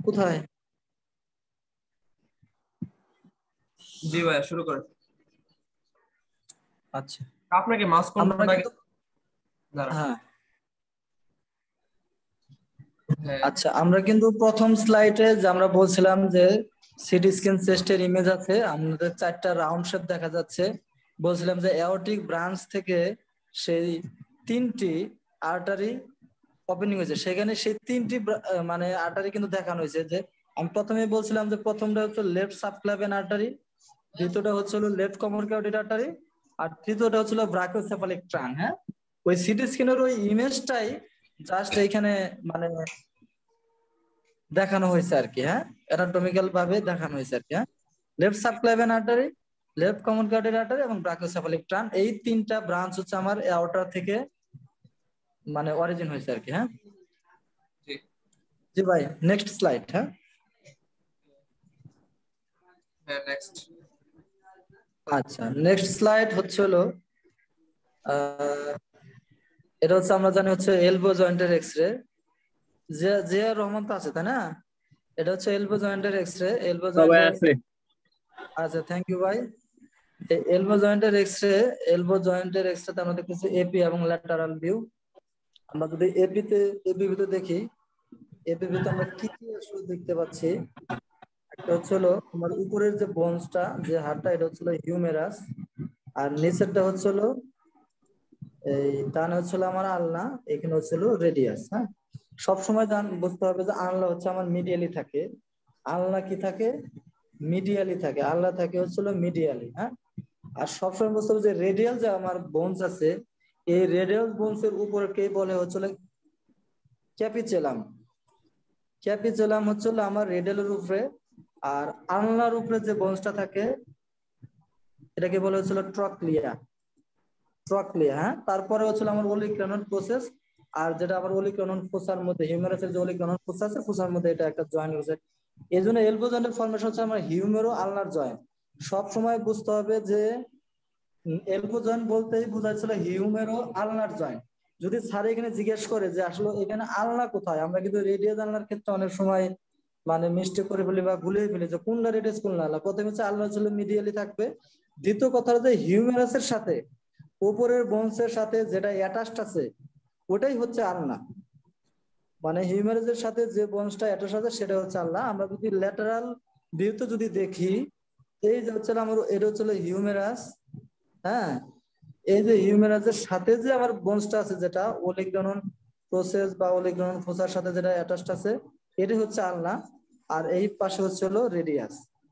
কোথায়? জি ভাই শুরু করেন। আচ্ছা আপনাকে মাউস আমরা কোনটা কিন্তু দাঁড়ান। হ্যাঁ হ্যাঁ আচ্ছা আমরা কিন্তু প্রথম স্লাইডে যে আমরা বলছিলাম যে সিটি স্ক্যান চেস্টের ইমেজ আছে, আমাদের চারটা রাউন্ড শেপ দেখা যাচ্ছে। বলছিলাম যে এওরটিক ব্রাঞ্চ থেকে সেই তিনটি আর্টারি ওপেনিং হয়েছে, সেখানে সেই তিনটি মানে আর্টারি কিন্তু দেখানো হয়েছে। যে আমি প্রথমে বলছিলাম যে প্রথমটা হচ্ছে লেফট সাবক্লাভিয়ান আর্টারি, দ্বিতীয়টা হচ্ছিল লেফট কমন ক্যারোটিড আর্টারি, আর তৃতীয়টা হচ্ছিল ব্রাকিওসেফালিক ট্রাঙ্ক। হ্যাঁ, ওই সিটি স্ক্যানের ওই ইমেজটাই জাস্ট এইখানে মানে দেখানো হয়েছে আর কি। হ্যাঁ, অ্যানাটমিক্যাল ভাবে দেখানো হয়েছে আর কি। হ্যাঁ, left subclavian artery, left common carotid artery এবং ব্রাকিওসেফালিক ট্রাঙ্ক, এই তিনটা ব্রাঞ্চ হচ্ছে আমার এওরটা থেকে মানে অরিজিন হয়েছে আর কি। হ্যাঁ জি জি ভাই, নেক্সট স্লাইড। হ্যাঁ হ্যাঁ নেক্সট। আচ্ছা, নেক্সট স্লাইড হচ্ছে হলো এটা হচ্ছে আমরা জানি হচ্ছে এলবো জয়েন্টের এক্সরে। যে যে রহমান তো আছে তাই না? এটা হচ্ছে এলবো জয়েন্টের এক্সরে। এলবো সবাই জয়েন্টের আছে। আচ্ছা, থ্যাংক ইউ ভাই। এলবো জয়েন্টের এক্সরে, এলবো জয়েন্টের এক্সরেতে আমরা দেখতেছি এপি এবং ল্যাটারাল ভিউ। আমরা যদি এপি ভিতে দেখি, এপি ভিতে আমরা কি কি আসলে দেখতে পাচ্ছি। একটা হচ্ছে হলো তোমার উপরের যে বোনসটা, যে হাড়টা, এটা হচ্ছে হিউমেরাস। আর নিচেরটা হচ্ছে হলো এই ডান হচ্ছে হলো আমার আলনা, এখানে হচ্ছে হলো রেডিয়াস। হ্যাঁ, সবসময় বুঝতে হবে যে আলনা হচ্ছে আমার মিডিয়ালি থাকে। আলনা কি থাকে? মিডিয়ালি থাকে। আলনা থাকে হচ্ছে হলো মিডিয়ালি। হ্যাঁ, আর সবসময় বুঝতে হবে যে রেডিয়াল যে আমার বোনস আছে, এই রেডিয়াল বোনস এর উপরে কে বলে হচ্ছে হলো ক্যাপিচেলাম। ক্যাপিচেলাম হচ্ছে হলো আমার রেডিয়ালের উপরে। আর আলনার উপরে যে বোনসটা থাকে এটাকে বলে হচ্ছিল ট্রক্লিয়া। ট্রক্লিয়া। হ্যাঁ, তারপরে হচ্ছিল আমার ওলিক্রানন প্রসেস। আর যেটা আমার ওলিক্রানন ফোসার মধ্যে, হিউমেরাসের যে ওলিক্রানন ফোসা আছে, ফোসার মধ্যে এটা একটা জয়েন্ট রয়েছে। এই জন্য এলবো জয়েন্টের ফর্মেশন হচ্ছে আমার হিউমেরো আলনার জয়েন্ট। সব সময় বুঝতে হবে যে এলবো জয়েন্ট বলতেই বোঝাচ্ছিল হিউমেরো আলনার জয়েন্ট। যদি স্যার এখানে জিজ্ঞেস করে যে আসলে এখানে আলনা কোথায়, আমরা কিন্তু রেডিয়াস আলনার ক্ষেত্রে অনেক সময় মানে মিস্টেক করে ফেলি বা ভুলে ফেলি যে কোনটা রেডিয়াস কোনটা আলনা। প্রথমে হচ্ছে আলনা ছিল মিডিয়ালি থাকবে। দ্বিতীয় কথা হচ্ছে হিউমেরাসের সাথে উপরের বোনসের সাথে যেটা অ্যাটাচড আছে ওটাই হচ্ছে আলনা। মানে হিউমেরাসের সাথে যে বোনসটা অ্যাটাচ আছে সেটা হচ্ছে আলনা। আমরা যদি ল্যাটারাল ভিউতে যদি দেখি, এই যে হচ্ছে আমার এটা হচ্ছে হিউমেরাস। হ্যাঁ, এই যে হিউমেরাসের সাথে যে আমার বোনসটা আছে, যেটা ওলিগ্রানন প্রসেস বা ওলিগ্রানন ফোসার সাথে যেটা অ্যাটাচড আছে, এটা হচ্ছে আলনা। আর এই পাশে হচ্ছে হলো রেডিয়াস।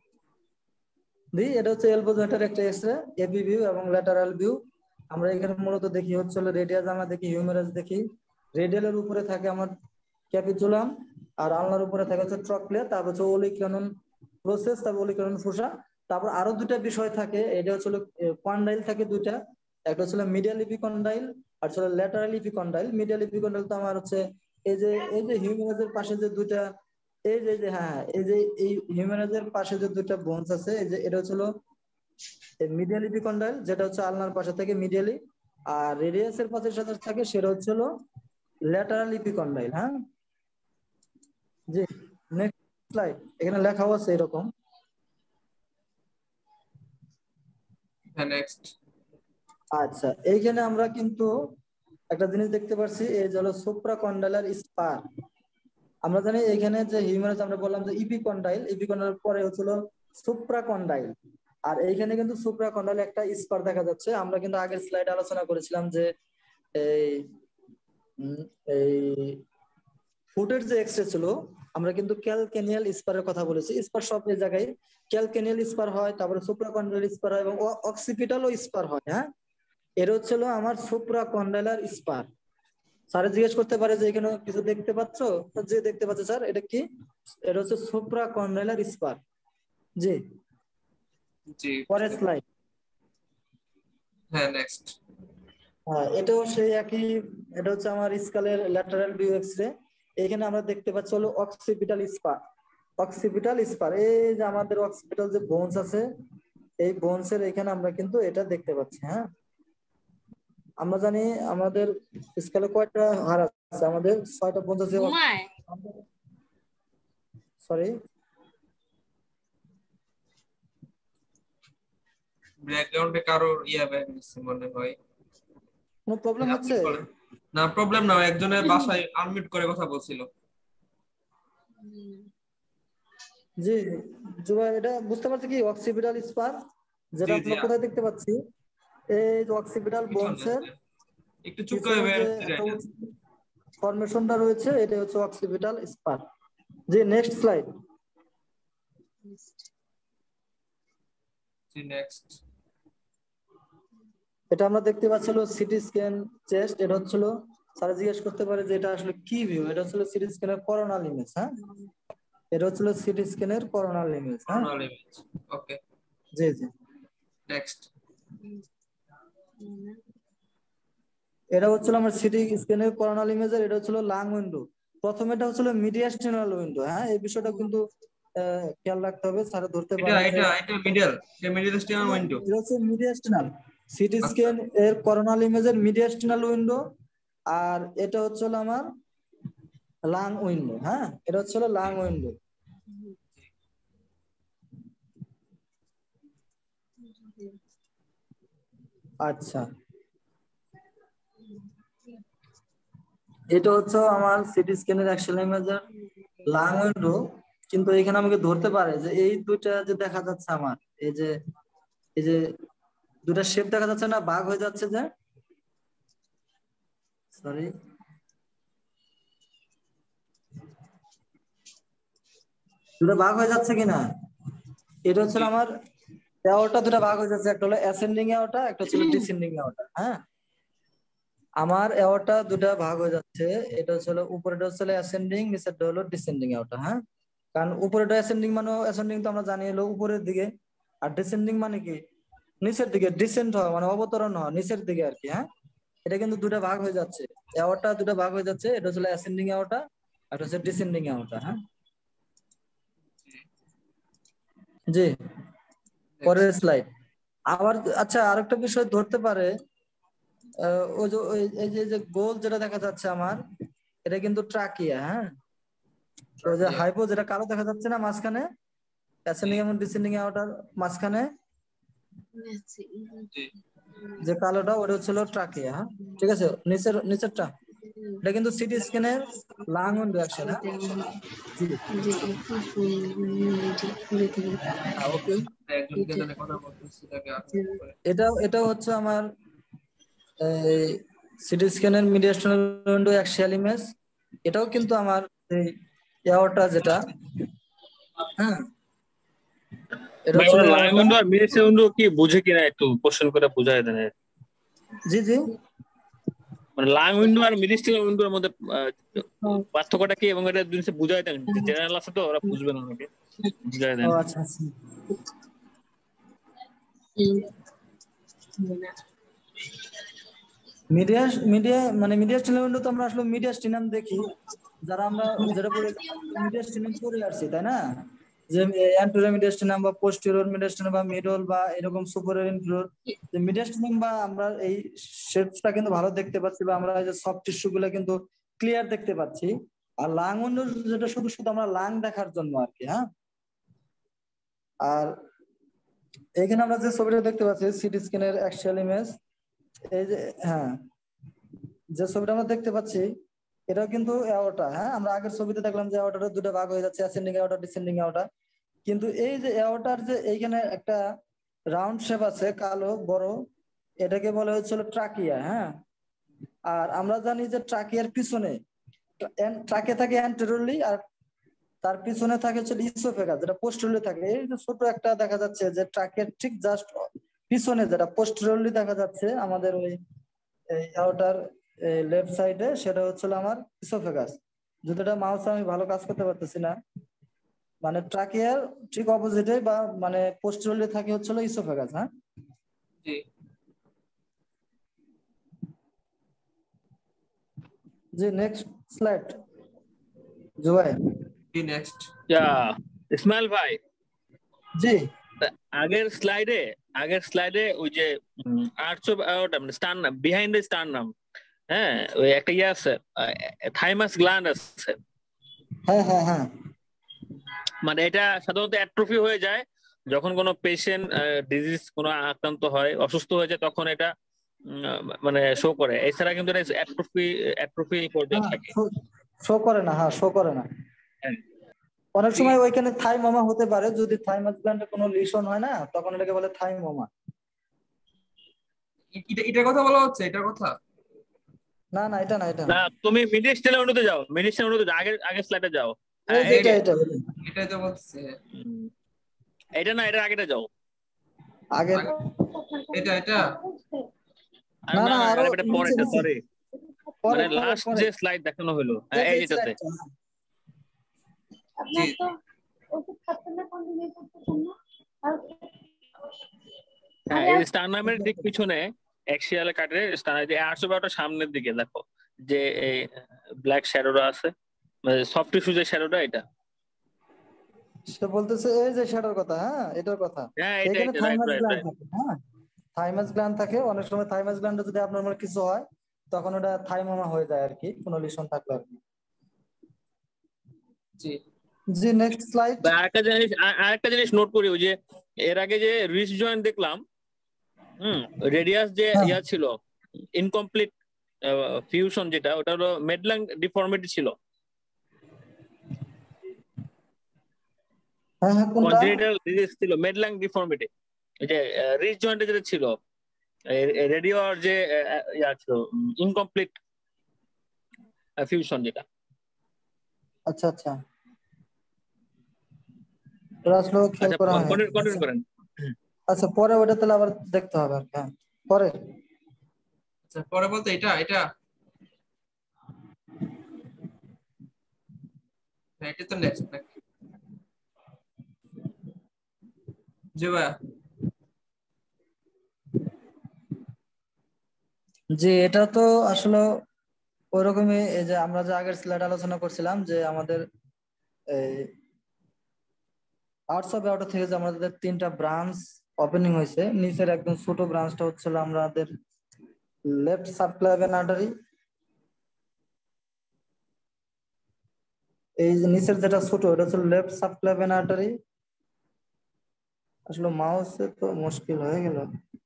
এটা হচ্ছে এলবো জয়েন্টের একটা এক্সরে, এবি ভিউ এবং ল্যাটারাল ভিউ। আমরা এখানে মূলত দেখি হচ্ছে হলো রেডিয়াস, আমরা দেখি হিউমেরাস দেখি। রেডিয়ালের উপরে থাকে আমার ক্যাপিচুলাম, আর আলনার উপরে থাকে হচ্ছে ট্রক্লিয়া, তারপর হচ্ছে ওলিক্রানন প্রসেস, তারপর ওলিক্রানন ফোসা। তারপর আরো দুটা বিষয় থাকে, এটা হচ্ছে কন্ডাইল থাকে দুইটা। একটা হচ্ছে মিডিয়াল ইপিকন্ডাইল আর হচ্ছে ল্যাটারাল ইপিকন্ডাইল। মিডিয়াল ইপিকন্ডাইল তো আমার হচ্ছে এই যে হিউমেরাসের পাশে যে দুইটা, এই যে হ্যাঁ, এই হিউমেরাসের পাশে যে দুইটা বোনস আছে, এই যে এটা হচ্ছে মিডিয়াল ইপিকন্ডাইল, যেটা হচ্ছে আলনার পাশে থেকে মিডিয়ালি। আর রেডিয়াসের পাশে সাথে থাকে সেটা হচ্ছে ল্যাটারাল ইপিকন্ডাইল। হ্যাঁ জি, নেক্সট স্লাইড। এখানে লেখাও আছে এরকম। হ্যাঁ নেক্সট। আচ্ছা, এইখানে আমরা কিন্তু একটা জিনিস দেখতে পাচ্ছি, এই যে হলো সুপ্রাকন্ডালার স্পার। আমরা জানি এখানে যে হিউমেরাস আমরা বললাম যে ইপিকন্ডাইল, ইপিকন্ডাইল পরে হচ্ছিল সুপ্রাকন্ডাইল। আর এইখানে কিন্তু সুপ্রাকন্ডাইল একটা স্পার দেখা যাচ্ছে। আমরা কিন্তু আগের স্লাইডে আলোচনা করেছিলাম যে এই উম, এই ফুটের যে এক্সরে ছিল, আমরা কিন্তু ক্যালকেনিয়াল স্পারের কথা বলেছি। স্পার সব এই জায়গায় ক্যালকেনিয়াল স্পার হয়, তারপরে সুপ্রাকন্ডাইল স্পার হয় এবং অক্সিপিটালও স্পার হয়। হ্যাঁ, এর হচ্ছিল আমার সুপ্রাকন্ডাইলার স্পার। স্যার জিজ্ঞেস করতে পারে যে এখানে কিছু দেখতে পাচ্ছ, তো যে দেখতে পাচ্ছে স্যার এটা কি, এটা হচ্ছে সুপ্রাকন্ডাইলার স্পার। জি, জি পরের স্লাইড। হ্যাঁ নেক্সট। হ্যাঁ, এটাও সেই একই। এটা হচ্ছে আমার স্কালের ল্যাটারাল ভিউ এক্সরে। এখানে আমরা দেখতে পাচ্ছি হলো অক্সিপিটাল স্পার। অক্সিপিটাল স্পার, এই যে আমাদের অক্সিপিটাল যে বোনস আছে, এই বোনস এর এখানে আমরা কিন্তু এটা দেখতে পাচ্ছি। হ্যাঁ, আমরা জানি আমাদের স্কেলে কয়টা হাড় আছে, আমাদের 6টা বোনস আছে। সরি, ব্যাকগ্রাউন্ডে কারোর বের হচ্ছে মনে হয়। কোনো প্রবলেম আপনি হচ্ছে? বলেন। না প্রবলেম না, একজনের বাসায় আনমিউট করে কথা বলছিল। জি জুবাই, এটা বুঝতে পারছি কি অক্সিপিটাল স্পার, যেটা জি জি আমরা কোথায় দেখতে পাচ্ছি, এই অক্সিপিটাল পিছনে, বোনসের হ্যাঁ। একটু চুপ করে পিছনে বের যে হচ্ছে একটা এটা। ফরমেশনটা রয়েছে, এটা হচ্ছে অক্সিপিটাল স্পার। জি নেক্সট স্লাইড। জি নেক্সট। এটা আমরা দেখতে পাচ্ছিল সিটি স্ক্যান চেস্ট, এটা হচ্ছিল স্যার জিজ্ঞেস করতে পারে যে এটা আসলে কি ভিউ, এটা হচ্ছিল সিটি স্ক্যানের করোনাল ইমেজ। হ্যাঁ, এটা হচ্ছিল সিটি স্ক্যানের করোনাল ইমেজ। হ্যাঁ, নরমাল ইমেজ। ওকে জি জি। নেক্সট। এটা হচ্ছিল আমার সিটি স্ক্যানের করোনাল ইমেজের, এটা হচ্ছিল লাং উইন্ডো। প্রথমে এটা হচ্ছিল মিডিয়াস্টিনাল উইন্ডো। হ্যাঁ, এই বিষয়টা কিন্তু খেয়াল রাখতে হবে, স্যার ধরতে এটা পারে যে এটা এটা মিডল, এটা মিডল স্টিয়ার উইন্ডো। এটা হচ্ছে মিডিয়াস্টিনাল, সিটি আচ্ছা স্ক্যান এর করোনাল ইমেজের মিডিয়াস্টিনাল উইন্ডো। আর এটা হচ্ছে আমার লাং উইন্ডো। হ্যাঁ, এটা হচ্ছে লাং উইন্ডো। আচ্ছা, এটা হচ্ছে আমার সিটি স্ক্যানের অ্যাকশন ইমেজের লাং উইন্ডো। কিন্তু এখানে আমাকে ধরতে পারে যে এই দুইটা যে দেখা যাচ্ছে আমার, এই যে দুটা শেপ দেখা যাচ্ছে না, ভাগ হয়ে যাচ্ছে যে, সরি, দুটা ভাগ হয়ে যাচ্ছে কিনা, এটা হচ্ছে জি আমার এওটা, দুটা ভাগ হয়ে যাচ্ছে, একটা হলো অ্যাসেন্ডিং এওটা, একটা হচ্ছে ডিসেন্ডিং এওটা। হ্যাঁ, আমার এওটা দুটা ভাগ হয়ে যাচ্ছে, এটা হচ্ছে উপরেটা হচ্ছে অ্যাসেন্ডিং, নিচেরটা হলো ডিসেন্ডিং এওটা। হ্যাঁ, কারণ উপরেটা অ্যাসেন্ডিং মানে অ্যাসেন্ডিং তো আমরা জানি হলো উপরের দিকে, আর ডিসেন্ডিং মানে কি নিচের দিকে, ডিসেন্ট হওয়া মানে অবতরণ হওয়া নিচের দিকে আর কি। হ্যাঁ, এটা কিন্তু দুটা ভাগ হয়ে যাচ্ছে, এওটা দুটা ভাগ হয়ে যাচ্ছে, এটা হচ্ছে অ্যাসেন্ডিং এওটা, আর এটা হচ্ছে ডিসেন্ডিং এওটা। হ্যাঁ, জি, পরের নেক্সট। স্লাইড। আবার আচ্ছা, আরেকটা বিষয় ধরতে পারে, ওই যে এই যে গোল যেটা দেখা যাচ্ছে আমার, এটা কিন্তু ট্রাকিয়া। হ্যাঁ, ওই যে ট্রাকিয়া। হাইপো যেটা কালো দেখা যাচ্ছে না মাঝখানে, জি অ্যাসেন্ডিং এবং ডিসেন্ডিং এ ওটার মাঝখানে জি যে কালোটা, ওটা হচ্ছিল ট্রাকিয়া। হ্যাঁ, ঠিক আছে, নিচেরটা এটা কিন্তু সিটি স্ক্যানের লাং উইন্ডো অ্যাকশন। হ্যাঁ, জি, হ্যাঁ, ওকে। একজনকে জানে কথা বলতেছি তাকে আনমিউট করে। এটা হচ্ছে আমার সিটি স্ক্যানের মিডিয়াস্টার উইন্ডো অ্যাক্সিয়াল ইমেজ। এটাও কিন্তু আমার এই এয়ারটা যেটা, হ্যাঁ, এটা ভাই হচ্ছিল ওরা লাইন এয়ারটা। উইন্ডো আর মিড উইন্ডো কি বুঝে কিনা একটু কোশ্চেন করে বুঝাই দেন। জি জি। মানে লাইন উইন্ডো আর মিডিল উইন্ডোর মধ্যে পার্থক্যটা কি, এবং এটা জিনিস বুঝাই দেন, জেনারেল আছে তো ওরা বুঝবে না, অনেকে বুঝাই ও দেন। আচ্ছা আচ্ছা। মিডিয়া মিডিয়া মানে মিডিয়াস্টিনাম উইন্ডো তো আমরা আসলে মিডিয়াস্টিনাম দেখি, যারা আমরা যেটা পড়ে মিডিয়াস্টিনাম পড়ে আসছি, তাই না? যে অ্যান্টেরিয়র মিডিয়াস্টিনাম বা পোস্টেরিয়র মিডিয়াস্টিনাম বা মিডল বা এরকম সুপারিয়র ইনফিরিয়র, যে মিডিয়াস্টিনাম বা আমরা এই শেপটা কিন্তু ভালো দেখতে পাচ্ছি, বা আমরা এই যে সফট টিস্যু গুলো কিন্তু ক্লিয়ার দেখতে পাচ্ছি। আর লাং উইন্ডো যেটা শুধু শুধু আমরা লাং দেখার জন্য আর কি। হ্যাঁ, আর এখানে আমরা যে ছবিটা দেখতে পাচ্ছি সিটি স্ক্যানের অ্যাকচুয়াল ইমেজ, এই যে, হ্যাঁ, যে ছবিটা আমরা দেখতে পাচ্ছি এটাও কিন্তু এওটা। হ্যাঁ, আমরা আগের ছবিতে দেখলাম যে এওটার দুটো ভাগ হয়ে যাচ্ছে, অ্যাসেন্ডিং এওটা, ডিসেন্ডিং এওটা। কিন্তু এই যে এওটার যে এইখানে একটা রাউন্ড শেপ আছে কালো বড়, এটাকে বলা হচ্ছিল ট্রাকিয়া। হ্যাঁ, আর আমরা জানি যে ট্রাকিয়ার পিছনে ট্রাকে থাকে অ্যান্টেরিয়রলি, আর তার পিছনে থাকে হচ্ছে ইসোফেগাস যেটা পোস্টেরিয়রলি থাকে। এই যে ছোট একটা দেখা যাচ্ছে যে ট্রাকের ঠিক জাস্ট পিছনে যেটা পোস্টেরিয়রলি দেখা যাচ্ছে আমাদের ওই এওটার লেফট সাইডে, সেটা হচ্ছিল আমার ইসোফেগাস। যদি এটা মাউস আমি ভালো কাজ করতে পারতেছি না, মানে ট্রাকিয়ার ঠিক অপোজিটে বা মানে পোস্টেরিয়রলি থাকে হচ্ছিল ইসোফেগাস। হ্যাঁ, জি জি নেক্সট স্লাইড জুবাই। জি নেক্সট। ইসমাইল ভাই, জি আগের স্লাইডে ওই যে আর্টস অফ অ্যাওর্টা মানে স্টারনাম, বিহাইন্ড দ্য স্টারনাম, হ্যাঁ, ওই একটা ইয়ে আছে, থাইমাস গ্ল্যান্ড আছে। হ্যাঁ হ্যাঁ হ্যাঁ, মানে এটা সাধারণত অ্যাট্রফি হয়ে যায় যখন কোনো পেশেন্ট ডিজিজ কোনো আক্রান্ত হয়, অসুস্থ হয়ে যায়, তখন এটা মানে শো করে। এছাড়া কিন্তু এটা অ্যাট্রফি পর্যায়ে থাকে। শো করে না, হ্যাঁ শো করে না। হ্যাঁ। অনেক সময় ওইখানে থাইমোমা হতে পারে, যদি থাইমাস গ্ল্যান্ডে কোনো লিশন হয় না, তখন এটাকে বলে থাইমোমা। এটার কথা বলা হচ্ছে, এটার কথা? না না, এটা না, এটা না, না। তুমি মিডিস্টেল অনুতে যাও, মিডিস্টেল অনুতে যাও, আগের স্লাইডে যাও। এই যে এটা এটা এটাই তো বলছে। এটা না, এটা আগেটা যাও। আগে এটা এটা না না না, না, আরো এটা নিচে পরেরটা, নিচে সরি। পরে মানে পরে লাস্ট পরে যে স্লাইড দেখানো হলো, এই যে এই এই যেটাতে। স্লাইডটা, জি হ্যাঁ, এই স্টারনামের ঠিক পিছনে অ্যাক্সিয়াল কাটে স্টারনাম, যে 812টা সামনের দিকে দেখো, যে এই ব্ল্যাক শ্যাডোটা আছে, মানে সফট টিস্যু যে শ্যাডোটা, এটা। সে বলতেছে এই যে শ্যাডোর কথা, হ্যাঁ এটার কথা। হ্যাঁ, এখানে এটা right thymus right gland right. থাকে, হ্যাঁ থাইমাস গ্ল্যান্ড থাকে। অনেক সময় থাইমাস গ্ল্যান্ডে যদি আপনার কিছু হয়, তখন ওটা থাইমোমা হয়ে যায় আর কি, কোনো লিশন থাকলে আর কি। জি জি নেক্সট স্লাইড। আরেকটা জিনিস নোট করি, ওই যে এর আগে যে রিস্ট জয়েন্ট দেখলাম, রেডিয়াস যে হ্যাঁ ইয়া ছিল, ইনকমপ্লিট ফিউশন, যেটা ওটা হলো মেডলাং ডিফর্মিটি ছিল। হ্যাঁ হ্যাঁ, কোনটা? কনজেনিটাল ডিজিজ ছিল মেডলাং ডিফর্মিটি, এই যে রিস্ট জয়েন্টে যেটা ছিল, রেডিও আর যে ইয়া ছিল, ইনকমপ্লিট ফিউশন যেটা। আচ্ছা আচ্ছা, ওটা আসলে খেয়াল আচ্ছা, করা হয়নি। কন্টিনিউ আচ্ছা করেন। আচ্ছা, পরে ওটা তাহলে আবার দেখতে হবে আর কি। হ্যাঁ পরে। আচ্ছা, পরে বলতে এটা এটা হ্যাঁ, এটা তো নেক্সট নাকি? জি ভাইয়া। জি এটা তো আসলে ওইরকমই, এই যে আমরা যে আগের স্লাইড আলোচনা করছিলাম, যে আমাদের এই আর্টস অফ অটো থেকে যে আমাদের 3টা ব্রাঞ্চ ওপেনিং হয়েছে, নিচের একদম ছোট ব্রাঞ্চটা হচ্ছিল আমাদের লেফট সাবক্লাভিয়ান আর্টারি। এই যে নিচের যেটা ছোট, এটা হচ্ছে লেফট সাবক্লাভিয়ান আর্টারি। আসলে মাউসে তো মুশকিল হয়ে গেল।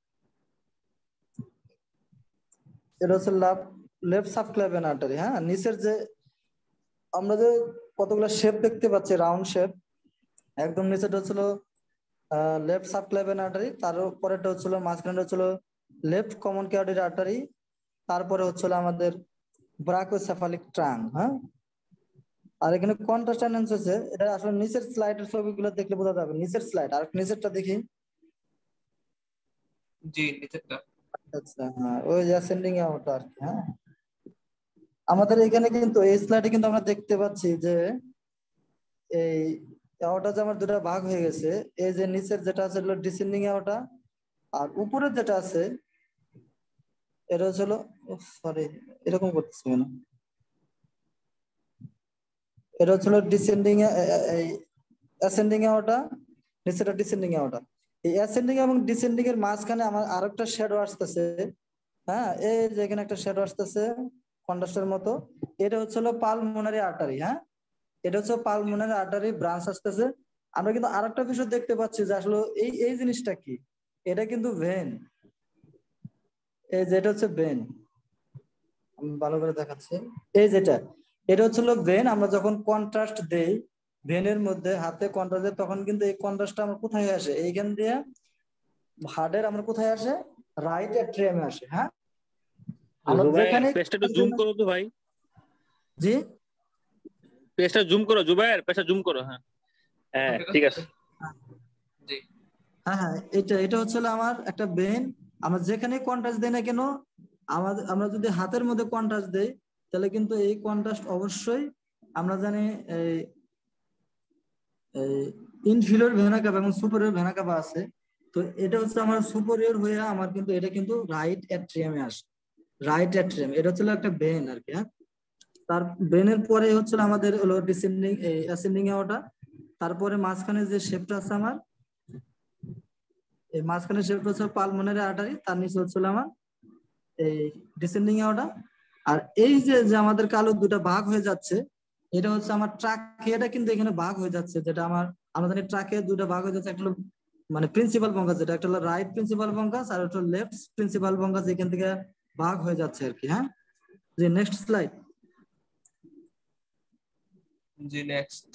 এটা হচ্ছে লেফট সাবক্লাভিয়ান আর্টারি। হ্যাঁ, নিচের যে আমরা যে কতগুলো শেপ দেখতে পাচ্ছি, রাউন্ড শেপ, একদম নিচেটা হচ্ছিল লেফট সাবক্লাভিয়ান আর্টারি, তার পরেরটা হচ্ছিল মাঝখানটা হচ্ছিল লেফট কমন ক্যারোটিড আর্টারি, তারপরে হচ্ছিল আমাদের ব্রাকোসেফালিক ট্রাঙ্ক। হ্যাঁ, আর এখানে কন্ট্রাস্ট অ্যানালিসিস হচ্ছে, এটা আসলে নিচের স্লাইডের ছবিগুলো দেখলে বোঝা যাবে। নিচের স্লাইড, আর নিচেরটা দেখি। জি নিচেরটা। আচ্ছা হ্যাঁ, ওই যে অ্যাসেন্ডিং ওটা আর কি। হ্যাঁ, আমাদের এখানে কিন্তু এই স্লাইডে কিন্তু আমরা দেখতে পাচ্ছি যে এই এওটা যে আমার দুটা ভাগ হয়ে গেছে। এই যে নিচের যেটা আছে হলো ডিসেন্ডিং এওটা, আর উপরের যেটা আছে এটা হলো, সরি এরকম করতেছি কেন, এটা হচ্ছিল ডিসেন্ডিং অ্যাসেন্ডিং এওটা, নিচেটা ডিসেন্ডিং এওটা। এই অ্যাসেন্ডিং এবং ডিসেন্ডিং এর মাঝখানে আমার আরেকটা শ্যাডো আসতেছে। হ্যাঁ, এই যে এখানে একটা শ্যাডো আসতেছে কন্ট্রাস্টের মতো, এটা হচ্ছিল পালমোনারি আর্টারি। হ্যাঁ, এটা হচ্ছে পালমোনারি আর্টারি ব্রাঞ্চ আসতেছে। আমরা কিন্তু আরেকটা বিষয় দেখতে পাচ্ছি যে আসলে এই এই জিনিসটা কি, এটা কিন্তু ভেন। এই যেটা হচ্ছে ভেন, আমি ভালো করে দেখাচ্ছি। এই যেটা, এটা হচ্ছিল ভেন। আমরা যখন কন্ট্রাস্ট দেই ভেনের মধ্যে, হাতে কন্ট্রাস্ট দেই, তখন কিন্তু এই কন্ট্রাস্টটা আমার কোথায় আসে, এইখান দিয়ে হার্টের আমরা কোথায় আসে, রাইট অ্যাট্রিয়ামে আসে। হ্যাঁ, আমরা জুবাইর, যেখানে পেজটা একটু জুম করো তো ভাই, জি পেজটা জুম করো, জুবাইর পেজটা জুম করো। হ্যাঁ হ্যাঁ, ওকে ঠিক আছে। জি হ্যাঁ হ্যাঁ, এটা হচ্ছে আমার একটা বেন। আমরা যেখানে কন্ট্রাস্ট দেই না কেন, আমরা যদি হাতের মধ্যে কন্ট্রাস্ট দেই, তাহলে কিন্তু এই কন্ট্রাস্ট অবশ্যই আমরা জানি এই ইনফিরিয়র ভেনা কাভা এবং সুপেরিয়র ভেনা কাভা আছে। তো এটা হচ্ছে আমার সুপেরিয়র হয়ে আমার কিন্তু এটা কিন্তু রাইট অ্যাট্রিয়ামে আসে। রাইট অ্যাট্রিয়াম এটা হচ্ছে একটা বেন আর কি। হ্যাঁ, তার বেনের পরে হচ্ছে আমাদের হলো ডিসেন্ডিং অ্যাসেন্ডিং ওটা। তারপরে মাঝখানে যে শেপটা আছে আমার, এই মাঝখানে শেপটা হচ্ছে পালমোনারি আর্টারি, তার নিচে হচ্ছিল আমার এই ডিসেন্ডিং ওটা। আর এই যে যে আমাদের কালো দুটা ভাগ হয়ে যাচ্ছে, এটা হচ্ছে আমার ট্রাকেটা কিন্তু এখানে ভাগ হয়ে যাচ্ছে, যেটা আমরা জানি ট্রাকে দুটো ভাগ হয়ে যাচ্ছে, একটা হলো মানে প্রিন্সিপাল বঙ্গাস, যেটা একটা হলো রাইট প্রিন্সিপাল বঙ্গাস আর একটা লেফট প্রিন্সিপাল বঙ্গাস, এখান থেকে ভাগ হয়ে যাচ্ছে আর কি। হ্যাঁ, যে নেক্সট স্লাইড। জি নেক্সট।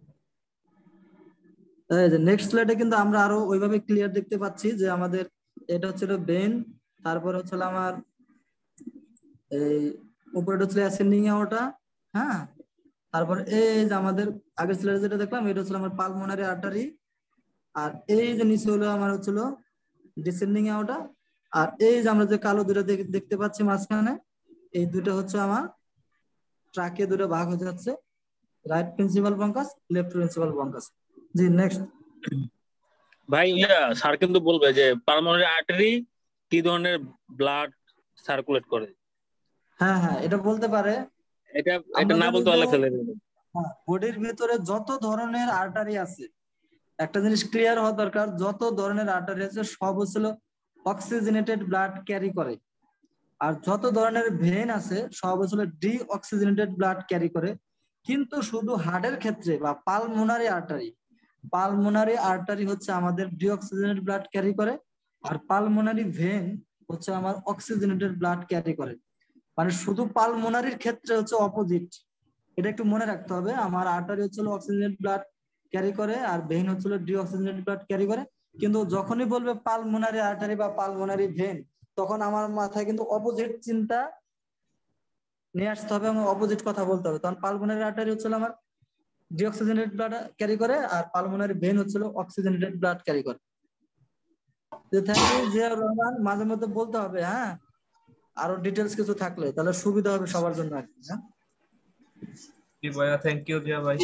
এই যে নেক্সট স্লাইডে কিন্তু আমরা আরো ওইভাবে ক্লিয়ার দেখতে পাচ্ছি যে আমাদের এটা হচ্ছে বেন, তারপর হচ্ছে আমার এই উপরেটা হচ্ছে অ্যাসেন্ডিং এওটা। হ্যাঁ, তারপর এই যে আমাদের আগের স্লাইডে যেটা দেখলাম এটা হচ্ছে আমার পালমোনারি আর্টারি, আর এই যে নিচে হলো আমার হচ্ছিল ডিসেন্ডিং এওটা, আর এই যে আমরা যে কালো দুটো দেখতে পাচ্ছি মাঝখানে, এই দুটো হচ্ছে আমার ট্রাকে দুটো ভাগ হয়ে যাচ্ছে, right principal bronchus, left principal bronchus. জি নেক্সট। ভাই স্যার কিন্তু বলবে যে পালমোনারি আর্টারি কি ধরনের ব্লাড সার্কুলেট করে। হ্যাঁ হ্যাঁ, এটা বলতে পারে। এটা আমরা না জানি বলতে যে পারলে ফেলে দেবে। বডির ভিতরে যত ধরনের আর্টারি আছে, একটা জিনিস ক্লিয়ার হওয়া দরকার, যত ধরনের আর্টারি আছে সব হচ্ছিল অক্সিজেনেটেড ব্লাড ক্যারি করে, আর যত ধরনের ভেন আছে সব হচ্ছিল ডিঅক্সিজেনেটেড ব্লাড ক্যারি করে। কিন্তু শুধু হার্টের ক্ষেত্রে বা পালমোনারি আর্টারি হচ্ছে আমাদের ডিঅক্সিজেনেটেড ব্লাড ক্যারি করে, আর পালমোনারি ভেন হচ্ছে আমার অক্সিজেনেটেড ব্লাড ক্যারি করে। মানে শুধু পালমোনারির ক্ষেত্রে হচ্ছে অপোজিট, এটা একটু মনে রাখতে হবে। আমার আর্টারি হচ্ছে অক্সিজেনেটেড ব্লাড ক্যারি করে আর ভেন হচ্ছে ডিঅক্সিজেনেটেড ব্লাড ক্যারি করে। কিন্তু যখনই বলবে পালমোনারি আর্টারি বা পালমোনারি ভেন, তখন আমার মাথায় কিন্তু অপোজিট চিন্তা নিয়ে আসতে হবে এবং অপোজিট কথা বলতে হবে। তখন পালমোনারি আর্টারি হচ্ছে আমার ডিঅক্সিজেনেটেড ব্লাড ক্যারি করে, আর পালমোনারি ভেন হচ্ছে অক্সিজেনেটেড ব্লাড ক্যারি করে। থ্যাংক ইউ জিয়াউর রহমান, মাঝে মধ্যে বলতে হবে। হ্যাঁ, আরো ডিটেলস কিছু থাকলে তাহলে সুবিধা হবে সবার জন্য আর কি। হ্যাঁ, জি ভাইয়া, থ্যাংক ইউ জিয়া ভাই।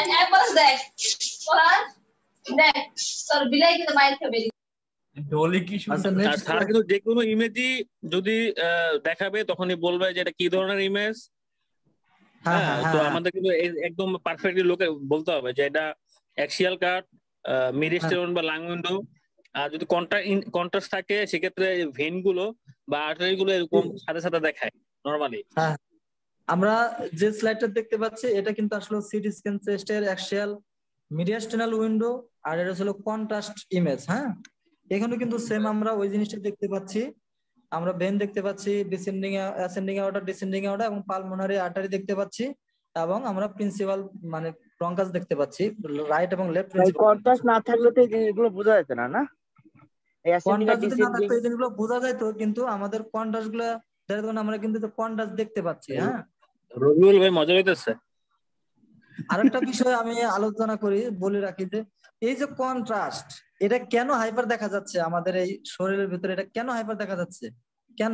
ডলি কি আচ্ছা শুনতে? নেক্সট। স্যার কিন্তু যে কোনো ইমেজই যদি দেখাবে তখনই বলবে যে এটা কি ধরনের ইমেজ। হ্যাঁ হ্যাঁ, হ্যাঁ তো হ্যাঁ আমাদের কিন্তু একদম পারফেক্টলি লোকে বলতে হবে যে এটা অ্যাক্সিয়াল কাট, হ্যাঁ মিডিস্টেরন বা লাং উইন্ডো। আর যদি কন্ট্রাস্ট থাকে সেক্ষেত্রে ভেন গুলো বা আর্টারি গুলো এরকম সাথে সাথে দেখায় নরমালি। হ্যাঁ। আমরা যে স্লাইডটা দেখতে পাচ্ছি এটা কিন্তু আসলে সিটি স্ক্যান চেস্টের অ্যাক্সিয়াল মিডিয়াস্টেনাল উইন্ডো, আর এটা হলো কন্ট্রাস্ট ইমেজ। হ্যাঁ, এখানে কিন্তু সেম আমরা ওই জিনিসটা দেখতে পাচ্ছি। আমরা ভেন দেখতে পাচ্ছি, descending ascending outer, descending outer এবং পালমোনারি আর্টারি দেখতে পাচ্ছি, এবং আমরা প্রিন্সিপাল মানে ব্রঙ্কাস দেখতে পাচ্ছি, রাইট এবং লেফট প্রিন্সিপাল। কন্ট্রাস্ট না থাকলে তো এই জিনিসগুলো বোঝা যেত না, না? এই অ্যাসেন্ডিং আর কন্ট্রাস্ট যদি না ডিসেন্ডিং। থাকতো এই জিনিসগুলো বোঝা যাইতো, কিন্তু আমাদের কন্ট্রাস্ট গুলো আমরা কিন্তু কন্ট্রাস্ট দেখতে পাচ্ছি। হ্যাঁ, রবিউল ভাই মজা হইতেছে। আরেকটা বিষয় আমি আলোচনা করি, বলে রাখি যে এই যে কন্ট্রাস্ট, এটা কেন হাইপার দেখা যাচ্ছে আমাদের এই শরীরের ভিতরে, এটা কেন হাইপার দেখা যাচ্ছে, কেন?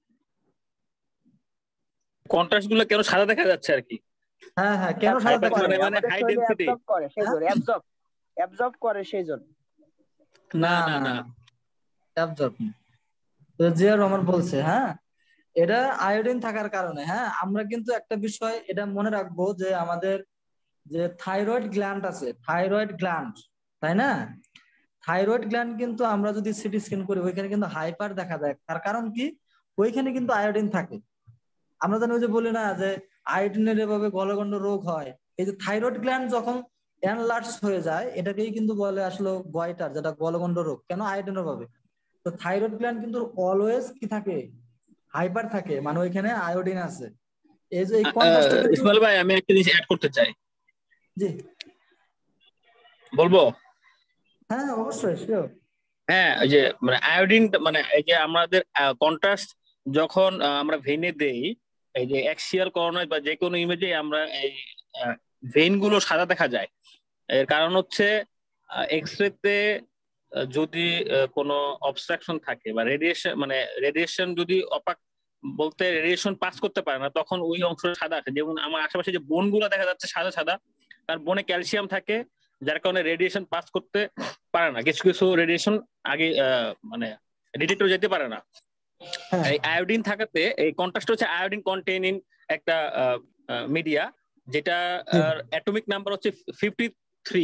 কন্ট্রাস্ট গুলো কেন সাদা দেখা যাচ্ছে আর কি। হ্যাঁ হ্যাঁ, কেন সাদা হাইপার দেখা মানে যাচ্ছে? আমাদের হাই শরীরে ডেনসিটি। অ্যাবজর্ব করে সেই জন্য, অ্যাবজর্ব করে সেই জন্য। না না না না না, অ্যাবজর্ব। তো জিয়া রহমান বলছে, হ্যাঁ এটা আয়োডিন থাকার কারণে। হ্যাঁ, আমরা কিন্তু একটা বিষয় এটা মনে রাখবো যে আমাদের যে থাইরয়েড গ্ল্যান্ড আছে, থাইরয়েড গ্ল্যান্ড, তাই না? থাইরয়েড গ্ল্যান্ড কিন্তু আমরা যদি সিটি স্ক্যান করি ওইখানে কিন্তু হাইপার দেখা যায়। তার কারণ কি? ওইখানে কিন্তু আয়োডিন থাকে। আমরা জানি ওই যে বলি না যে আয়োডিনের এভাবে গলগন্ড রোগ হয়, এই যে থাইরয়েড গ্ল্যান্ড যখন এনলার্জ হয়ে যায় এটাকেই কিন্তু বলে আসলে গয়টার, যেটা গলগন্ড রোগ। কেন? আয়োডিনের অভাবে। তো থাইরয়েড গ্ল্যান্ড কিন্তু অলওয়েজ কি থাকে? হাইপার থাকে, মানে ওইখানে আয়োডিন আছে। এই যে এই কন্ট্রাস্টটা কিন্তু। ইসমাইল ভাই আমি একটা জিনিস অ্যাড করতে চাই, জি বলবো? হ্যাঁ অবশ্যই, শিওর। হ্যাঁ, ওই যে মানে আয়োডিন, মানে এই যে আমাদের কন্ট্রাস্ট যখন আমরা ভেনে দেই, এই যে অ্যাক্সিয়াল করোনায় বা যে কোনো ইমেজে আমরা এই ভেইন গুলো সাদা দেখা যায়। এর কারণ হচ্ছে এক্সরেতে যদি কোনো অবস্ট্রাকশন থাকে বা রেডিয়েশন, মানে রেডিয়েশন যদি অপাক বলতে রেডিয়েশন পাস করতে পারে না, তখন ওই অংশ সাদা আছে। যেমন আমার আশেপাশে যে বোন গুলো দেখা যাচ্ছে সাদা সাদা, তার বোনে ক্যালসিয়াম থাকে, যার কারণে রেডিয়েশন পাস করতে পারে না। কিছু কিছু রেডিয়েশন আগে মানে ডিটেক্টর যেতে পারে না। এই আয়োডিন থাকাতে এই কন্ট্রাস্ট হচ্ছে আয়োডিন কন্টেইনিং একটা মিডিয়া, যেটা অ্যাটমিক নাম্বার হচ্ছে 53,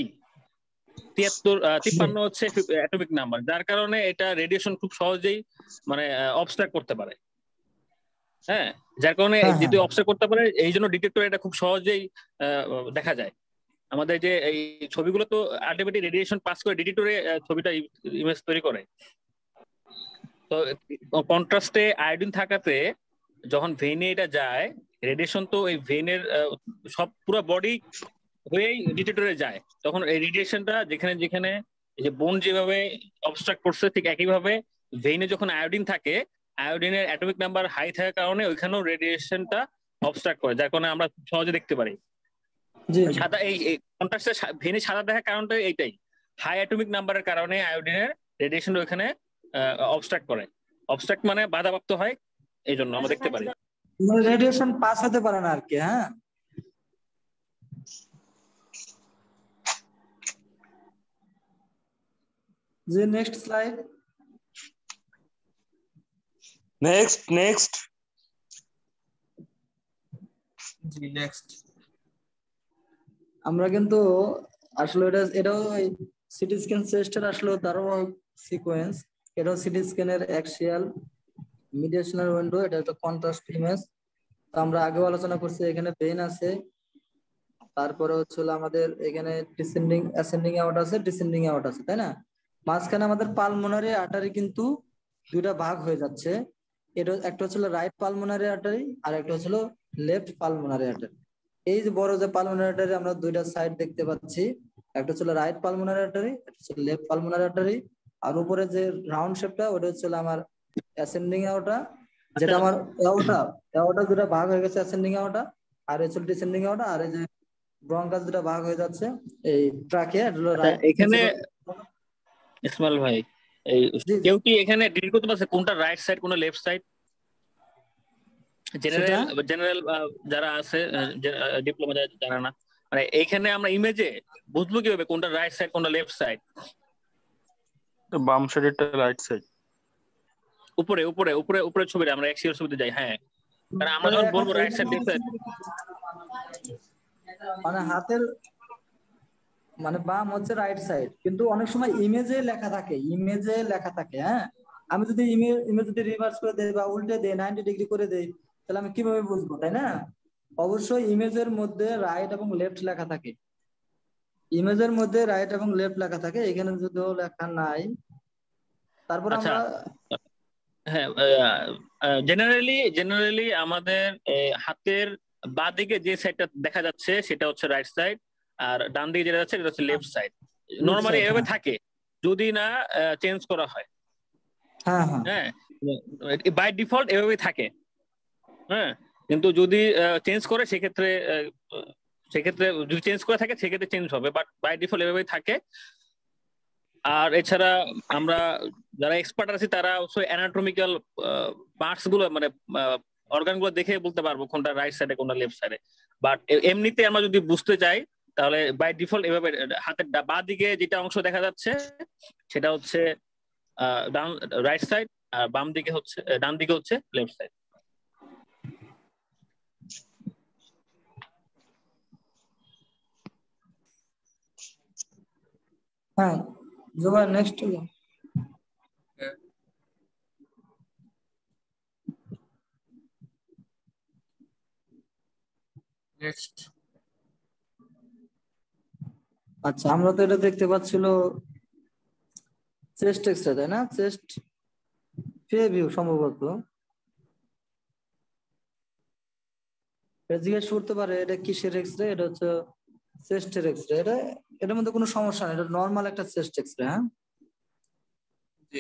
53 হচ্ছে অ্যাটমিক নাম্বার, যার কারণে এটা রেডিয়েশন খুব সহজেই মানে অবস্ট্রাক্ট করতে পারে। হ্যাঁ, যার কারণে হ্যাঁ হ্যাঁ যেহেতু অবজার্ভ করতে পারে এই জন্য ডিটেক্টর এটা খুব সহজেই দেখা যায়। আমাদের যে এই ছবিগুলো তো আলটিমেটলি রেডিয়েশন পাস করে ডিটেক্টরে ছবিটা ইমেজ তৈরি করে। তো কন্ট্রাস্টে আয়োডিন থাকাতে যখন ভেইনে এটা যায়, রেডিয়েশন তো এই ভেইনের সব পুরো বডি হয়েই ডিটেক্টরে যায়, তখন এই রেডিয়েশনটা যেখানে যেখানে এই যে বোন যেভাবে অবস্ট্রাক্ট করছে ঠিক একইভাবে ভেইনে যখন আয়োডিন থাকে, আয়োডিনের অ্যাটমিক নাম্বার হাই থাকার কারণে ওইখানেও রেডিয়েশনটা অবস্ট্রাক্ট করে, যার কারণে আমরা সহজে দেখতে পারি। জি জি। সাদা এই কন্ট্রাস্টে ভেইনে সাদা দেখার কারণটা এইটাই, হাই অ্যাটমিক নাম্বারের কারণে আয়োডিনের রেডিয়েশন ওইখানে অবস্ট্রাক্ট করে। অবস্ট্রাক্ট মানে বাধাপ্রাপ্ত হয়, এই জন্য আমরা দেখতে পারি। রেডিয়েশন পাস হতে পারে না আর কি। হ্যাঁ, জি নেক্সট স্লাইড। নেক্সট জি নেক্সট। আমরা কিন্তু আসলে এটাও সিটি স্ক্যান চেস্টের আসলে তারও সিকোয়েন্স। এটাও সিটি স্ক্যানের অ্যাক্সিয়াল মিডিয়েশনাল উইন্ডো, এটা একটা কন্ট্রাস্ট ইমেজ। তো আমরা আগেও আলোচনা করছি, এখানে ভেইন আছে, তারপরে হচ্ছিল আমাদের এখানে ডিসেন্ডিং অ্যাসেন্ডিং আউট আছে, ডিসেন্ডিং আউট আছে, তাই না? মাঝখানে আমাদের পালমোনারি আর্টারি কিন্তু দুইটা ভাগ হয়ে যাচ্ছে। এটা একটা হচ্ছিল রাইট পালমোনারি আর্টারি আর একটা হচ্ছিল লেফট পালমোনারি আর্টারি। এই যে বড় যে পালমোনারি আর্টারি আমরা দুইটা সাইড দেখতে পাচ্ছি, একটা হচ্ছিল রাইট পালমোনারি আর্টারি, একটা হচ্ছে লেফট পালমোনারি আর্টারি। আর উপরে যে রাউন্ড শেপটা ওটা হচ্ছিল আমার অ্যাসেন্ডিং আউটা, যেটা আমার এওটা দুটা ভাগ হয়ে গেছে, অ্যাসেন্ডিং আউটা আর হচ্ছে ডিসেন্ডিং আউটা। আর এই যে ব্রঙ্কাস দুটা ভাগ হয়ে যাচ্ছে এই ট্রাকে রাইট। এখানে ইসমাইল ভাই, এই জি জি, কেউ কি এখানে ডিল করতে পারছে কোনটা রাইট সাইড কোনটা লেফট সাইড? সেটা জেনারেল যারা আছে, ডিপ্লোমা যারা না, মানে এইখানে আমরা ইমেজে বুঝবো কিভাবে কোনটা রাইট সাইড কোনটা লেফট সাইড? বাম সাইডেরটা রাইট সাইড। উপরে উপরে উপরে উপরে ছবিটা আমরা এক্সিয়াল ছবিতে যাই। হ্যাঁ, কারণ আমরা যখন এখন বলবো রাইট সাইড লেফট সাইড, মানে হাতের মানে বাম হচ্ছে রাইট সাইড, কিন্তু অনেক সময় ইমেজে লেখা থাকে। হ্যাঁ, আমি যদি ইমেজ যদি রিভার্স করে দেই বা উল্টে দেই 90 ডিগ্রি করে দেই, তাহলে আমি কিভাবে বুঝবো, তাই না? অবশ্যই ইমেজের মধ্যে রাইট এবং লেফট লেখা থাকে, ইমেজের মধ্যে রাইট এবং লেফট লেখা থাকে। এখানে যদিও লেখা নাই, তারপর আচ্ছা। আমরা হ্যাঁ, জেনারেলি আমাদের হাতের বাঁ দিকে যে সাইডটা দেখা যাচ্ছে সেটা হচ্ছে রাইট সাইড, আর ডান দিকে যেটা যাচ্ছে সেটা হচ্ছে লেফট সাইড। নরমালি এভাবে থাকে যদি না চেঞ্জ করা হয়। হ্যাঁ হ্যাঁ হ্যাঁ, বাই ডিফল্ট এভাবেই থাকে। হ্যাঁ, কিন্তু যদি চেঞ্জ করে সেক্ষেত্রে যদি চেঞ্জ করে থাকে সেক্ষেত্রে চেঞ্জ হবে, বাট বাই ডিফল্ট এভাবেই থাকে। আর এছাড়া আমরা যারা এক্সপার্ট আছি তারা অবশ্যই অ্যানাটমিক্যাল পার্টস গুলো মানে অর্গান গুলো দেখে বলতে পারবো কোনটা রাইট সাইডে কোনটা লেফট সাইডে। বাট এমনিতে আমরা যদি বুঝতে চাই তাহলে বাই ডিফল্ট এভাবে হাতের বাঁ দিকে যেটা অংশ দেখা যাচ্ছে সেটা হচ্ছে ডান রাইট সাইড, আর বাম দিকে হচ্ছে ডান দিকে হচ্ছে লেফট সাইড। হ্যাঁ। জুবাই নেক্সট। নেক্সট। আচ্ছা, আমরা তো এটা দেখতে পাচ্ছিল চেস্ট এক্সরে, তাই না? চেস্ট ভিউ সম্ভবত জিজ্ঞেস করতে পারে এটা কিসের এক্সরে, এটা হচ্ছে চেস্টের এক্সরে। এটার মধ্যে কোনো সমস্যা নেই, এটা নর্মাল একটা চেস্ট এক্সরে। হ্যাঁ, জি।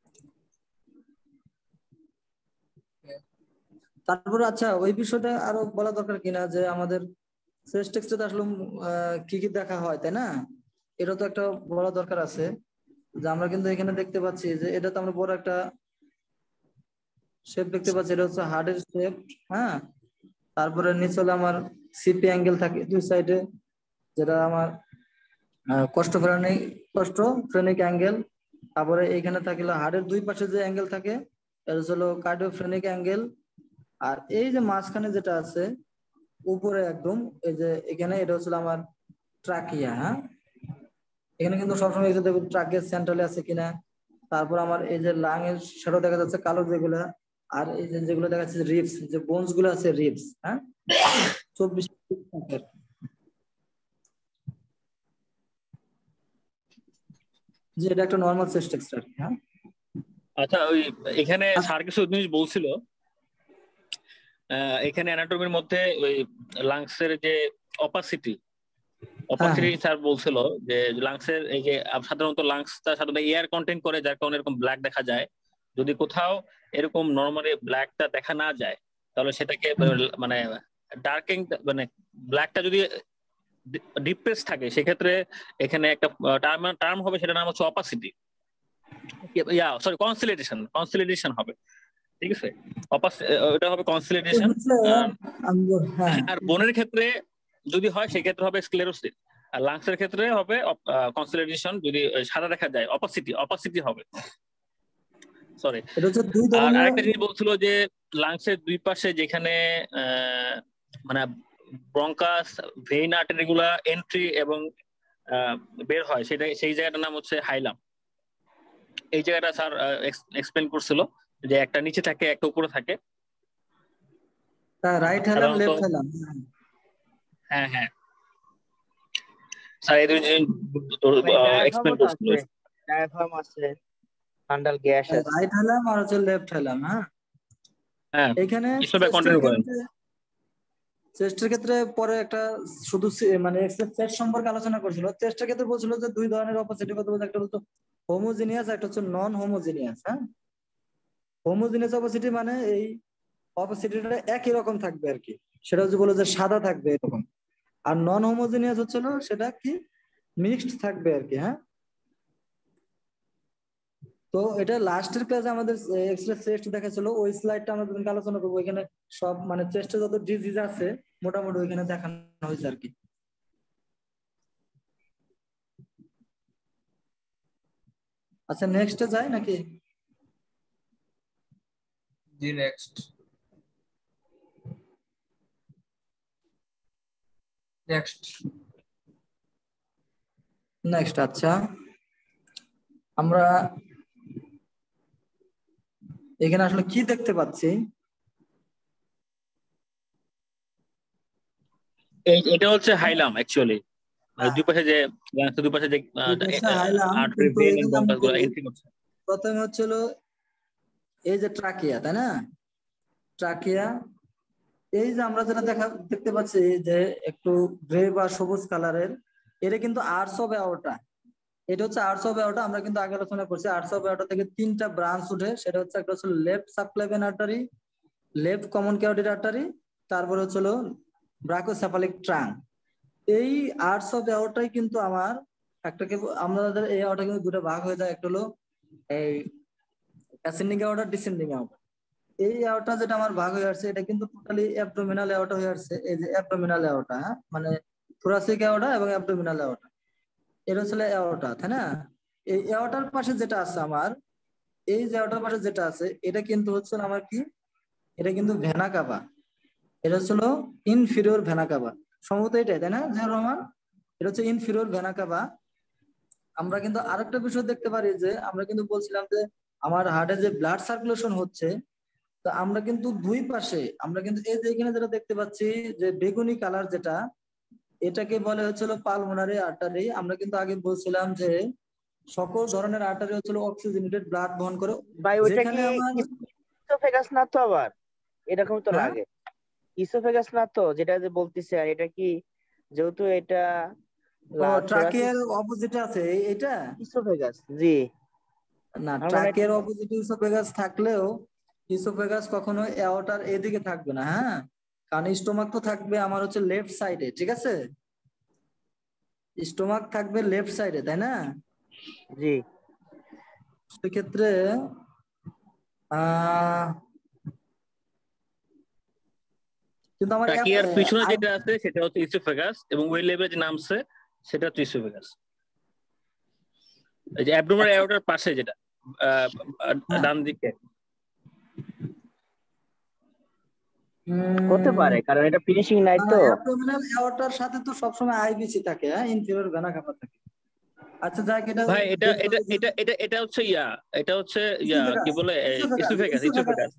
তারপরে আচ্ছা ওই বিষয়টা আরো বলা দরকার কিনা যে আমাদের চেস্ট এক্সরে আসলে কি কি দেখা হয়, তাই না? এটা তো একটা বলা দরকার আছে যে আমরা কিন্তু এখানে দেখতে পাচ্ছি যে এটা তো আমরা বড় একটা শেপ দেখতে পাচ্ছি, এটা হচ্ছে হার্টের শেপ। হ্যাঁ, তারপরে নিচে হলো আমার সিপি অ্যাঙ্গেল থাকে দুই সাইডে, যেটা আমার কষ্টফ্রেনিক অ্যাঙ্গেল। তারপরে এইখানে থাকলে হার্টের দুই পাশে যে অ্যাঙ্গেল থাকে এটা হলো কার্ডিওফ্রেনিক অ্যাঙ্গেল। আর এই যে মাঝখানে যেটা আছে উপরে একদম এই যে এখানে, এটা হচ্ছে আমার ট্রাকিয়া। হ্যাঁ, এখানে কিন্তু সবসময় ট্রাকের সেন্ট্রালে আছে কিনা। তারপর আমার এই যে লাং এর শ্যাডো দেখা যাচ্ছে কালো যেগুলা, আর এই যে যেগুলো দেখা যাচ্ছে রিবস, যে বোনস গুলো আছে রিবস, হ্যাঁ 24 যে এটা একটা নরমাল চেস্ট এক্সট্রা, হ্যাঁ। আচ্ছা, ওই এখানে স্যার কিছু জিনিস বলছিল, এখানে অ্যানাটমির মধ্যে ওই লাংসের যে অপাসিটি স্যার বলছিল যে লাংসের এই যে সাধারণত লাংসটা সাধারণত এয়ার কন্টেন্ট করে, যার কারণে এরকম ব্ল্যাক দেখা যায়। যদি কোথাও এরকম নরমালি ব্ল্যাকটা দেখা না যায় তাহলে সেটাকে মানে ডার্কিং, মানে ব্ল্যাকটা যদি ডিপ্রেস থাকে সেক্ষেত্রে এখানে একটা টার্ম হবে, সেটার নাম হচ্ছে অপাসিটি, সরি কনসিলিডেশন হবে, ঠিক আছে। ওটা হবে কনসিলিডেশন। আর বোনের ক্ষেত্রে যদি হয় সেক্ষেত্রে হবে স্ক্লেরোসিস, আর লাংসের ক্ষেত্রে হবে কনসিলিডেশন। যদি সাদা দেখা যায় অপাসিটি হবে, সরি। আর আরেকটা জিনিস বলছিল যে লাংসের দুই পাশে যেখানে মানে ব্রঙ্কাস, ভেইন আর্টারি গুলা এন্ট্রি এবং বের হয়, সেটা সেই জায়গাটার নাম হচ্ছে হাইলাম। এই জায়গাটা স্যার এক্সপ্লেন করছিল যে একটা নিচে থাকে একটা উপরে থাকে। Right hilum, left hilum. হ্যাঁ হ্যাঁ স্যার, এই দুই জিনিস এক্সপ্লেন করছিল। ডায়াফ্রাম আছে, ফান্ডাল গ্যাস আছে। রাইট হাইলাম আর হচ্ছে লেফট হাইলাম, হ্যাঁ। হ্যাঁ, এখানে চেস্টের ক্ষেত্রে পরে একটা শুধু মানে চেস্ট সম্পর্কে আলোচনা করছিল। চেস্টের ক্ষেত্রে বলছিল যে দুই ধরনের অপোজিট কথা বলতে, একটা হচ্ছে হোমোজিনিয়াস, একটা হচ্ছে নন হোমোজিনিয়াস, হ্যাঁ। হোমোজিনিয়াস অপোজিটি মানে এই অপোজিটিটা একই রকম থাকবে আর কি, সেটা হচ্ছে বলে যে সাদা থাকবে এরকম। আর নন হোমোজিনিয়াস হচ্ছিল সেটা কি মিক্সড থাকবে আর কি, হ্যাঁ। তো এটা লাস্টের ক্লাসে আমাদের এক্সরে চেস্ট দেখাচ্ছিল, ওই স্লাইডটা আমরা আলোচনা করবো। এখানে সব মানে চেস্টে যত ডিজিজ আছে মোটামুটি ওইখানে দেখানো হয়েছে আর কি। আচ্ছা, নেক্সটে যাই নাকি? জি নেক্সট। আচ্ছা, আমরা এখানে আসলে কি দেখতে পাচ্ছি? এটা হচ্ছে হাইলাম অ্যাকচুয়ালি, দুই পাশে যে দুই পাশে যে আর্টারি, ভেইন এবং ব্রঙ্কাসগুলো এন্ট্রি করছে। প্রথমে হচ্ছিল এই যে ট্রাকিয়া, তাই না? ট্রাকিয়া, এই যে আমরা যেটা দেখতে পাচ্ছি যে একটু গ্রে বা সবুজ কালারের, এটা কিন্তু আর্টস অফ অ্যাওর্টা। এটা হচ্ছে আর্টস অফ অ্যাওর্টা। আমরা কিন্তু আগে আলোচনা করছি আর্টস অফ অ্যাওর্টা থেকে তিনটা ব্রাঞ্চ উঠে, সেটা হচ্ছে একটা হচ্ছে left subclavian artery, left common carotid artery, তারপর হচ্ছিল ব্রাকোসেফালিক ট্রাঙ্ক। এই আর্টস অফ অ্যাওর্টাই কিন্তু আমার একটাকে, আমাদের এই অ্যাওর্টা কিন্তু দুটো ভাগ হয়ে যায়, একটা হলো এই অ্যাসেন্ডিং অ্যাওর্টা, ডিসেন্ডিং অ্যাওর্টা। এই অ্যাওর্টা যেটা আমার ভাগ হয়ে আসছে এটা কিন্তু টোটালি অ্যাবডোমিনাল অ্যাওর্টা হয়ে আসছে। এই যে অ্যাবডোমিনাল অ্যাওর্টা, হ্যাঁ, মানে থোরাসিক অ্যাওর্টা এবং অ্যাবডোমিনাল অ্যাওর্টা, এটা হচ্ছে অ্যাওর্টা, তাই না? এই অ্যাওর্টার পাশে যেটা আছে আমার, এই যে অ্যাওর্টার পাশে যেটা আছে এটা কিন্তু হচ্ছে আমার কি, এটা কিন্তু ভেনা কাভা। এটা হচ্ছিল ইনফিরিয়র ভেনা কাভা, সম্ভবত এটাই, তাই না জিয়াউর রহমান? এটা হচ্ছে ইনফিরিয়র ভেনা কাভা। আমরা কিন্তু আরেকটা বিষয় দেখতে পারি যে আমরা কিন্তু বলছিলাম যে আমার হার্টে যে ব্লাড সার্কুলেশন হচ্ছে, তো আমরা কিন্তু দুই পাশে, আমরা কিন্তু এই যে এখানে যেটা দেখতে পাচ্ছি যে বেগুনি কালার যেটা, এটাকে বলে হচ্ছিল পালমোনারি আর্টারি। আমরা কিন্তু আগে বলছিলাম যে সকল ধরনের আর্টারি হচ্ছিল অক্সিজেনেটেড ব্লাড বহন করে। ভাই ওইটা কি ইসোফেগাস না তো? আবার এরকম তো লাগে, ইসোফেগাস না তো যেটা যে বলতেছে? আর এটা কি, যেহেতু এটা ট্রাকিয়ার অপোজিটে আছে এটা ইসোফেগাস, জি না, ট্রাকিয়ার অপোজিটে ইসোফেগাস থাকলেও ইসোফেগাস কখনো অ্যাওর্টার এদিকে থাকবে না, হ্যাঁ। কারণ স্টোমাক তো থাকবে আমার হচ্ছে লেফট সাইডে, ঠিক আছে? স্টোমাক থাকবে লেফট সাইডে, তাই না? জি। সেক্ষেত্রে কিন্তু আমার ট্রাকিয়ার পিছনে যেটা আছে সেটা হচ্ছে ইসোফেগাস, এবং ওই লেভেলে যে নামছে সেটা হচ্ছে ইসোফেগাস। এই যে অ্যাবডোমিনাল অ্যাওর্টার পাশে যেটা ডান দিকে হতে পারে, কারণ এটা ফিনিশিং নাই তো। অ্যাবডোমিনাল অ্যাওর্টার সাথে তো সবসময় আইবিসি থাকে, হ্যাঁ, ইনফিরিয়র ভেনা কাভা থাকে। আচ্ছা যাক, এটা ভাই এটা হচ্ছে এটা হচ্ছে কি বলে ইসোফেগাস।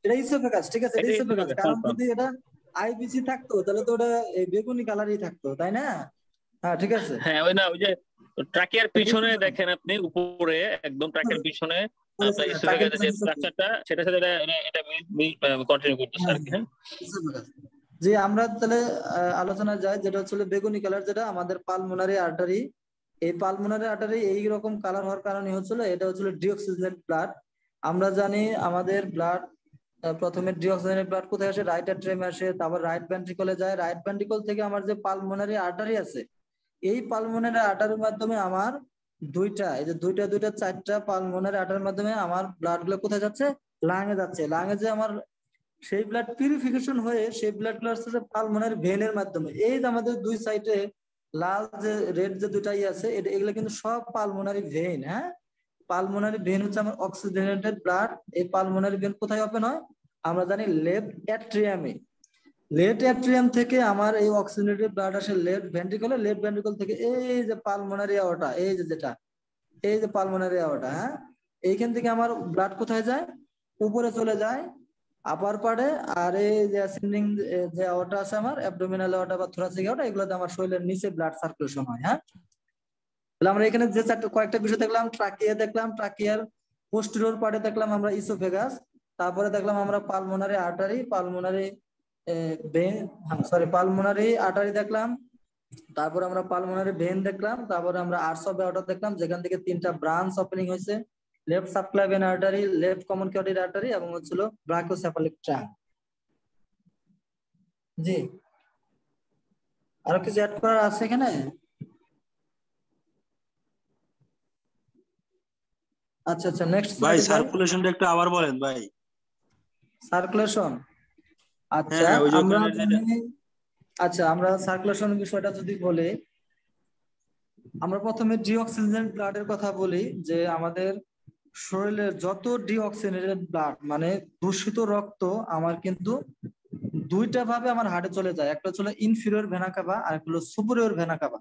এটা ইসোফেগাস, ঠিক আছে, এটা এটা ইসোফেগাস। esophagus, কারণ confirm। যদি এটা আইবিসি থাকতো তাহলে তো ওটা এই বেগুনি কালারই থাকতো, তাই না? হ্যাঁ ঠিক আছে, হ্যাঁ ওই না, ওই যে ট্রাকের এটা পিছনে esophagus। দেখেন আপনি উপরে একদম ট্রাকের পিছনে আপনার টাকের ইসোফেগাসের যে পিছনে esophagus। স্ট্রাকচারটা সেটার সাথে এটা কন্টিনিউ করতেছে হ্যাঁ আর কি। হ্যাঁ esophagus। যে আমরা তাহলে আলোচনা যায়, যেটা হচ্ছে বেগুনি কালার, যেটা আমাদের পালমোনারি আর্টারি। এই পালমোনারি আর্টারি এই রকম কালার হওয়ার কারণে হচ্ছিল এটা হচ্ছিল ডিঅক্সিজেনেট ব্লাড। আমরা জানি আমাদের ব্লাড প্রথমে ডিঅক্সিজেনেট ব্লাড কোথায় আসে? রাইট অ্যাট্রিয়ামে আসে, তারপর রাইট ভেন্ট্রিকলে যায়। রাইট ভেন্ট্রিকল থেকে আমার যে পালমোনারি আর্টারি আছে, এই পালমোনারি আর্টারির মাধ্যমে আমার দুইটা, এই যে দুইটা দুইটা চারটা পালমোনারি আর্টারির মাধ্যমে আমার ব্লাড গুলো কোথায় যাচ্ছে? লাঙে যাচ্ছে। লাঙে যে আমার সেই ব্লাড পিউরিফিকেশন হয়ে সেই ব্লাড গুলো আসছে পালমোনারি ভেনের মাধ্যমে। এই যে আমাদের দুই সাইডে লাল যে রেড যে দুটাই আছে, এটা এগুলো কিন্তু সব পালমোনারি ভেন। হ্যাঁ, পালমোনারি ভেন হচ্ছে আমার অক্সিজেনেটেড ব্লাড। এই পালমোনারি ভেন কোথায় ওপেন হয়? আমরা জানি লেফট অ্যাট্রিয়ামে। লেফট অ্যাট্রিয়াম থেকে আমার এই অক্সিজেনেটেড ব্লাড আসে লেফট ভেন্ট্রিকলে। লেফট ভেন্ট্রিকল থেকে এই যে পালমোনারি আওটা, এই যে যেটা, এই যে পালমোনারি আওটা, হ্যাঁ, এইখান থেকে আমার ব্লাড কোথায় যায়? উপরে চলে যায় আপার পার্টে। আর এই যে অ্যাসেন্ডিং যে আওটা আছে আমার অ্যাবডোমিনাল আওটা বা থোরাসিক আওটা, এগুলোতে আমার শরীরের নিচে ব্লাড সার্কুলেশন হয়। হ্যাঁ, তাহলে আমরা এখানে যে চারটা কয়েকটা বিষয় দেখলাম, ট্রাকিয়া দেখলাম, ট্রাকিয়ার পোস্টেরিয়র পার্টে দেখলাম আমরা ইসোফেগাস, তারপরে দেখলাম আমরা pulmonary artery, pulmonary vein, sorry pulmonary artery দেখলাম, তারপর আমরা পালমোনারি ভেন দেখলাম, তারপরে আমরা আর্টস অফ অ্যাওর্টা দেখলাম, যেখান থেকে তিনটা ব্রাঞ্চ ওপেনিং হয়েছে, left subclavian artery, left common carotid artery এবং হচ্ছিল ব্রাকিওসেফালিক ট্রাঙ্ক। জি, আরো কিছু অ্যাড করার আছে এখানে? আচ্ছা আচ্ছা, নেক্সট ভাই স্লাইডে যাই। সার্কুলেশনটা একটু আবার বলেন ভাই। সার্কুলেশন, হ্যাঁ আচ্ছা হ্যাঁ, ওই যে আমরা ওখানে জানি, আচ্ছা আমরা সার্কুলেশনের বিষয়টা যদি বলি, আমরা প্রথমে ডিঅক্সিজেনেটেড ব্লাডের কথা বলি। যে আমাদের শরীরের যত ডিঅক্সিজেনেটেড ব্লাড মানে দূষিত রক্ত আমার কিন্তু দুইটা ভাবে আমার হার্টে চলে যায়। একটা হচ্ছে ইনফিরিয়র ভেনা কাভা আর একটা হলো সুপিরিয়র ভেনা কাভা।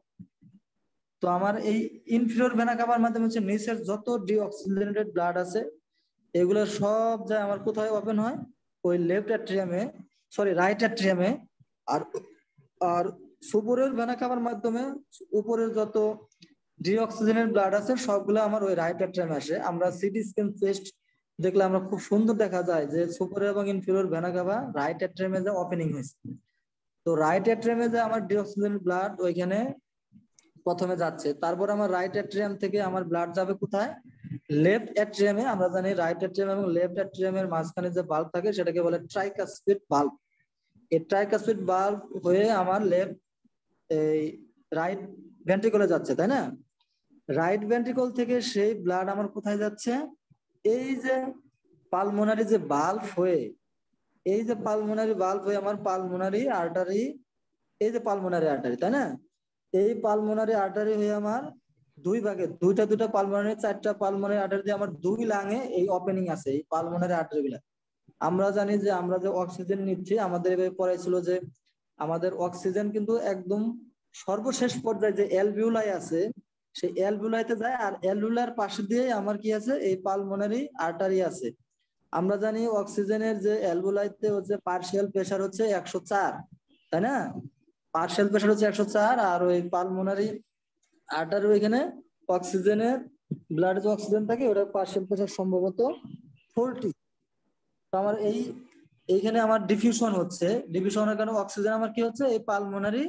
তো আমার এই ইনফিরিয়র ভেনা কাভার মাধ্যমে হচ্ছে নিচের যত ডিঅক্সিজেনেটেড ব্লাড আছে এগুলো সব যায় আমার কোথায় ওপেন হয়? ওই লেফট অ্যাট্রিয়ামে, সরি রাইট অ্যাট্রিয়ামে। আর আর সুপিরিয়র ভেনা কাভার মাধ্যমে উপরের যত ডিঅক্সিজেনের ব্লাড আছে সবগুলো আমার ওই রাইট অ্যাট্রিয়ামে আসে। আমরা সিটি স্ক্যান টেস্ট দেখলে আমরা খুব সুন্দর দেখা যায় যে সুপিরিয়র এবং ইনফিরিয়র ভেনা কাভা রাইট অ্যাট্রিয়ামে যে ওপেনিং হয়েছে। তো রাইট অ্যাট্রিয়ামে যে আমার ডিঅক্সিজেন ব্লাড ওইখানে প্রথমে যাচ্ছে, তারপর আমার রাইট অ্যাট্রিয়াম থেকে আমার ব্লাড যাবে কোথায়? লেফট অ্যাট্রিয়ামে। আমরা জানি রাইট অ্যাট্রিয়াম এবং লেফট অ্যাট্রিয়ামের মাঝখানে যে বাল্ব থাকে সেটাকে বলে ট্রাইকাসপিড বাল্ব। এই ট্রাইকাসপিড বাল্ব হয়ে আমার লেফট এই রাইট ভেন্ট্রিকলে যাচ্ছে, তাই না? রাইট ভেন্ট্রিকল থেকে সেই ব্লাড আমার কোথায় যাচ্ছে? এই যে পালমোনারি যে বাল্ব হয়ে, এই যে পালমোনারি বাল্ব হয়ে আমার পালমোনারি আর্টারি, এই যে পালমোনারি আর্টারি, তাই না? এই পালমোনারি আর্টারি হয়ে আমার দুই ভাগে দুইটা দুইটা পালমোনারি, চারটা পালমোনারি আর্টারি দিয়ে আমার দুই লাঙে এই ওপেনিং আছে এই পালমোনারি আর্টারি গুলা। আমরা জানি যে আমরা যে অক্সিজেন নিচ্ছি, আমাদের এভাবে পড়াইছিল যে আমাদের অক্সিজেন কিন্তু একদম সর্বশেষ পর্যায়ে যে অ্যালভিউলাই আছে সেই অ্যালভিউলাইতে যায়, আর অ্যালভিউলার পাশে দিয়ে আমার কি আছে? এই পালমোনারি আর্টারি আছে। আমরা জানি অক্সিজেনের যে অ্যালভিউলাইতে হচ্ছে পার্শিয়াল প্রেসার হচ্ছে 104, তাই না? পার্শিয়াল প্রেসার হচ্ছে 104, আর ওই পালমোনারি আর্টারি ওইখানে অক্সিজেনের ব্লাডে যে অক্সিজেন থাকে ওটার পার্শিয়াল প্রেসার সম্ভবত 40। তো আমার এইখানে আমার ডিফিউশন হচ্ছে, ডিফিউশনের কারণে অক্সিজেন আমার কি হচ্ছে? এই পালমোনারি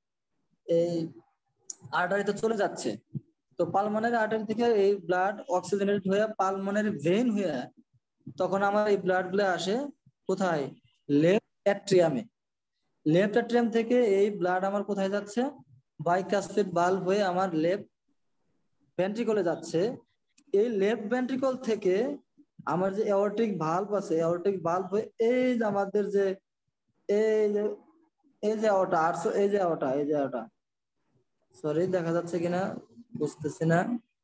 এই আর্টারিতে চলে যাচ্ছে। তো পালমোনারি আর্টারি থেকে এই ব্লাড অক্সিজেনেটেড হয়ে পালমোনারি ভেইন হয়ে তখন আমার এই ব্লাড গুলো আসে কোথায়? লেফট অ্যাট্রিয়ামে। লেফট অ্যাট্রিয়াম থেকে এই ব্লাড আমার কোথায় যাচ্ছে? বাইকাসপিড বাল্ব হয়ে আমার লেফট ভেন্ট্রিকলে যাচ্ছে। এই লেফট ভেন্ট্রিকল থেকে আমার যে এওর্টিক ভালভ আছে, এওর্টিক ভালভ হয়ে এই যে আমাদের যে এই যে এই যে আওটা আর্টস, এই যে আওটা, এই যে আওটা, সরি দেখা যাচ্ছে কিনা বুঝতেছি না।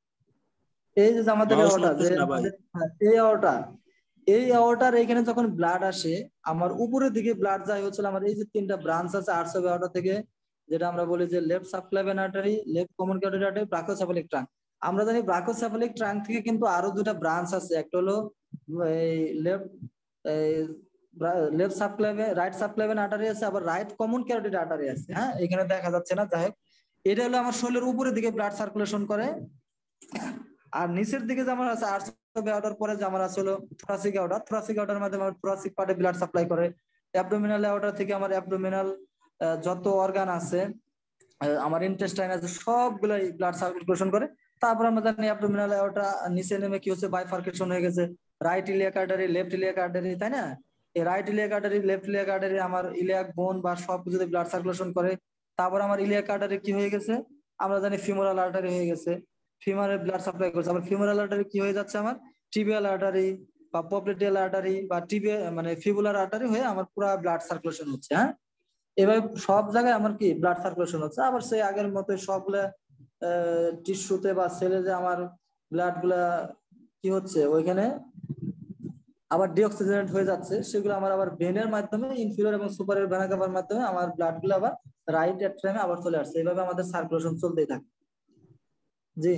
এই যে আমাদের মাউস আওটা, যে নড়তেছে না ভাই। এই আওটা, এই আওটার এখানে যখন ব্লাড আসে আমার উপরের দিকে ব্লাড যায় হচ্ছে আমার এই যে তিনটা ব্রাঞ্চ আছে আর্টস অফ আওটা থেকে, যেটা আমরা বলি যে left subclavian artery, left common carotid artery, brachiocephalic trunk. আমরা জানি ব্রাকিওসেফালিক ট্রাঙ্ক থেকে কিন্তু আরো দুটা ব্রাঞ্চ আছে। একটা হলো এই left left subclavian right subclavian artery আছে, আবার রাইট কমন ক্যারোটিড আর্টারি আছে। হ্যাঁ, এখানে দেখা যাচ্ছে না, যাই হোক এটা হলো আমার শরীরের উপরের দিকে ব্লাড সার্কুলেশন করে। আর নিচের দিকে যে আমার আছে আর্চ অফ অ্যাওর্টার পরে যে আমার আছে হলো থোরাসিক অ্যাওর্টা, থোরাসিক অ্যাওর্টার মাধ্যমে আমার থোরাসিক পার্টে ব্লাড সাপ্লাই করে। অ্যাবডোমিনাল অ্যাওর্টা থেকে আমার অ্যাবডোমিনাল যত অর্গান আছে, আমার ইন্টেস্টাইন আছে, সবগুলাই ব্লাড সার্কুলেশন করে। তারপর আমরা জানি অ্যাবডোমিনাল অ্যাওর্টা নিচে নেমে কি হচ্ছে, বাইফার্কেশন হয়ে গেছে, right iliac artery left iliac artery, তাই না? এই right iliac artery left iliac artery আমার ইলিয়াক বোন বা সব কিছুতে ব্লাড সার্কুলেশন করে। তারপর আমার ইলিয়াক আর্টারি কি হয়ে গেছে, আমরা জানি ফিমোরাল আর্টারি হয়ে গেছে, ফিমারে ব্লাড সাপ্লাই করছে। আবার ফিমোরাল আর্টারি কি হয়ে যাচ্ছে, আমার টিবিয়াল আর্টারি বা পপলেটিয়াল আর্টারি বা টিবিয়া মানে ফিবুলার আর্টারি হয়ে আমার পুরো ব্লাড সার্কুলেশন হচ্ছে। হ্যাঁ, এভাবে সব জায়গায় আমার কি ব্লাড সার্কুলেশন হচ্ছে। আবার সেই আগের মতো সবগুলা টিস্যুতে বা সেলে যে আমার ব্লাড গুলা কি হচ্ছে, ওইখানে আবার ডিঅক্সিজেনেট হয়ে যাচ্ছে, সেগুলো আমার আবার ভেনের মাধ্যমে ইনফিরিয়র এবং সুপারিয়র ভেনা কাভার মাধ্যমে আমার ব্লাড গুলো আবার রাইট অ্যাট্রামে আবার চলে আসছে। এইভাবে আমাদের সার্কুলেশন চলতেই থাকে। জি,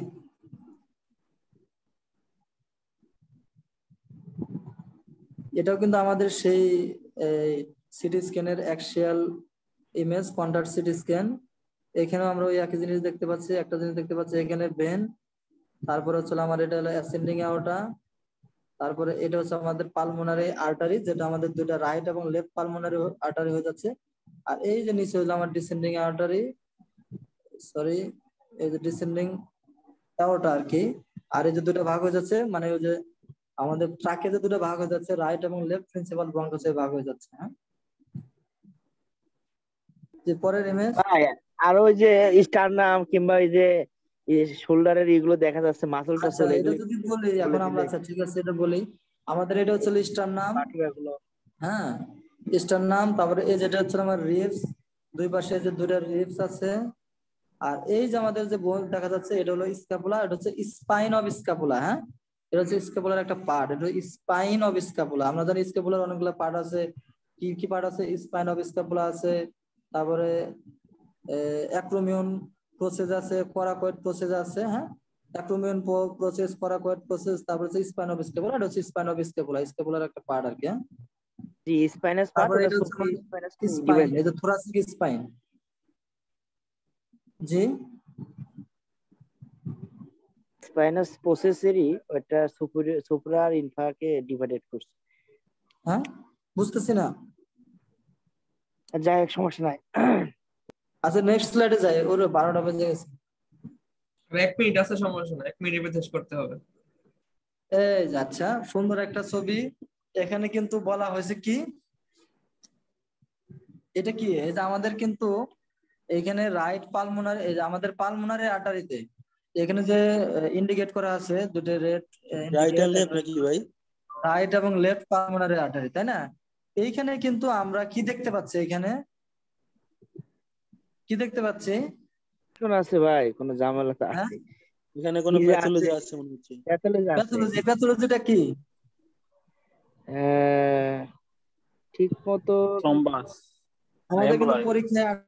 এটাও কিন্তু আমাদের সেই সিটি স্ক্যানের axial image, contrast CT scan. এখানেও আমরা ওই একই জিনিস দেখতে পাচ্ছি, একটা জিনিস দেখতে পাচ্ছি এখানে ভেন, তারপরে হচ্ছে আমার এটা হলো অ্যাসেন্ডিং অ্যাওর্টা, তারপরে এটা হচ্ছে আমাদের পালমোনারি আর্টারি, যেটা আমাদের দুইটা রাইট এবং লেফট পালমোনারি আর্টারি হয়ে যাচ্ছে। আর এই যে নিচে হলো আমার ডিসেন্ডিং আর্টারি, সরি এই যে ডিসেন্ডিং অ্যাওর্টা আর কি। আর এই যে দুটো ভাগ হয়ে যাচ্ছে, মানে ওই যে আমাদের ট্রাকে যে দুটো ভাগ হয়ে যাচ্ছে, রাইট এবং লেফট প্রিন্সিপাল ব্রঙ্কাসে ভাগ হয়ে যাচ্ছে। হ্যাঁ, যে পরের ইমেজ, ভাই আর ওই যে স্টারনাম কিংবা ওই যে শোল্ডারের এগুলো দেখা যাচ্ছে, মাসল আচ্ছা টাসল এটা এগুলো যদি বলি বলে এখন আমরা, দিলে আচ্ছা ঠিক আছে এটা বলি। আমাদের এটা হচ্ছে স্টার নাম, পাটিয়াগুলো। হ্যাঁ স্টার নাম। তারপরে এই যেটা হচ্ছে আমার রিবস, দুই পাশে যে দুইটা রিবস আছে। আর এই যে আমাদের যে বোন দেখা যাচ্ছে, এটা হলো স্ক্যাপুলা, এটা হচ্ছে স্পাইন অফ স্ক্যাপুলা। হ্যাঁ, এটা হচ্ছে স্ক্যাপুলার একটা পার্ট, এটা স্পাইন অফ স্ক্যাপুলা। আমরা জানি স্ক্যাপুলার অনেকগুলো পার্ট আছে, কি কি পার্ট আছে, স্পাইন অফ স্ক্যাপুলা আছে, তারপরে অ্যাক্রোমিয়ন প্রসেস আছে, কোরাকয়েড প্রসেস আছে। হ্যাঁ, অ্যাক্রোমিয়ন প্রসেস, কোরাকয়েড প্রসেস, তারপরে হচ্ছে স্পাইন অফ স্ক্যাপুলা, এটা হচ্ছে স্পাইন অফ স্ক্যাপুলা, স্ক্যাপুলার একটা পার্ট আর কি। হ্যাঁ, জি, স্পাইনাস পার্ট তারপরে ওটা এটা হচ্ছে সুপার স্পাইনাস স্পাইন, ডিভাইডেড। এই যে থোরাসিক স্পাইন। জি, স্পাইনাস প্রসেসেরই ওটা সুপ্রা আর ইনফাকে ডিভাইডেড করছে। হ্যাঁ বুঝতেছি না। যাই হোক, সমস্যা নাই। আচ্ছা নেক্সট স্লাইডে যাই, ওর 12টা বেজে গেছে। আর 1 মিনিট আছে, সমস্যা না, 1 মিনিটে শেষ করতে হবে। এই যে, আচ্ছা সুন্দর একটা ছবি। এখানে কিন্তু বলা হয়েছে কি, এটা কি, এই যে আমাদের কিন্তু এখানে রাইট পালমোনারি, এই যে আমাদের পালমোনারি আর্টারিতে এখানে যে ইন্ডিকেট করা আছে দুটো red right indicate, and left নাকি ভাই? রাইট এবং লেফট পালমোনারি আর্টারি, তাই না? এইখানে কিন্তু আমরা কি দেখতে পাচ্ছি, এখানে কি দেখতে পাচ্ছি? কোন আছে ভাই, কোন ঝামেলা তো হ্যাঁ, আছে? এখানে কি কোনো যে আছে, প্যাথোলজি আছে মনে হচ্ছে। প্যাথোলজি আছে। প্যাথোলজি, প্যাথোলজিটা কি? ঠিক মতো থ্রম্বাস আমাদের কিন্তু এমবোলারি। পরীক্ষায়